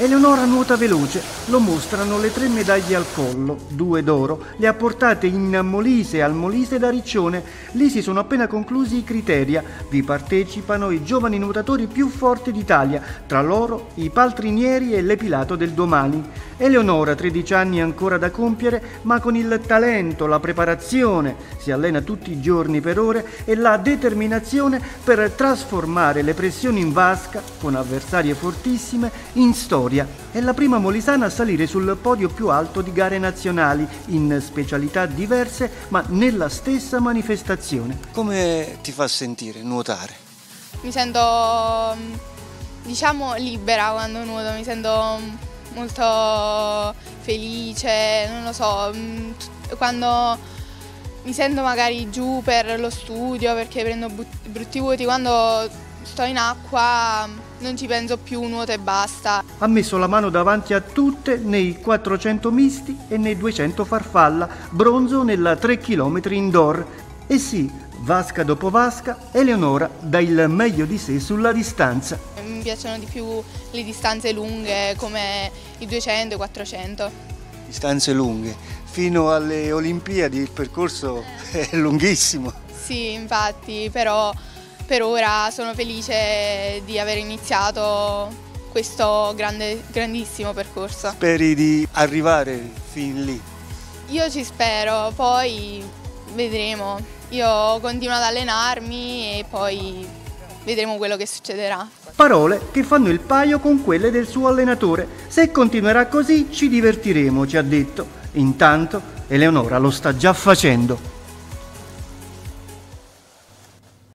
Eleonora nuota veloce, lo mostrano le 3 medaglie al collo, 2 d'oro, le ha portate in Molise e al Molise da Riccione. Lì si sono appena conclusi i criteria, vi partecipano i giovani nuotatori più forti d'Italia, tra loro i paltrinieri e l'epilato del domani. Eleonora, 13 anni ancora da compiere, ma con il talento, la preparazione, si allena tutti i giorni per ore e la determinazione per trasformare le pressioni in vasca, con avversarie fortissime, in storia. È la prima molisana a salire sul podio più alto di gare nazionali, in specialità diverse, ma nella stessa manifestazione. Come ti fa sentire nuotare? Mi sento, libera quando nuoto, mi sento molto felice, non lo so, quando mi sento magari giù per lo studio perché prendo brutti voti, quando sto in acqua non ci penso più, nuoto e basta. Ha messo la mano davanti a tutte nei 400 misti e nei 200 farfalla, bronzo nella 3 km indoor. E sì, vasca dopo vasca, Eleonora dà il meglio di sé sulla distanza. Mi piacciono di più le distanze lunghe come i 200 e i 400. Distanze lunghe. Fino alle Olimpiadi il percorso è lunghissimo. Sì, infatti, però per ora sono felice di aver iniziato questo grandissimo percorso. Speri di arrivare fin lì? Io ci spero, poi vedremo. Io continuo ad allenarmi e poi vedremo quello che succederà. Parole che fanno il paio con quelle del suo allenatore. Se continuerà così ci divertiremo, ci ha detto. Intanto Eleonora lo sta già facendo.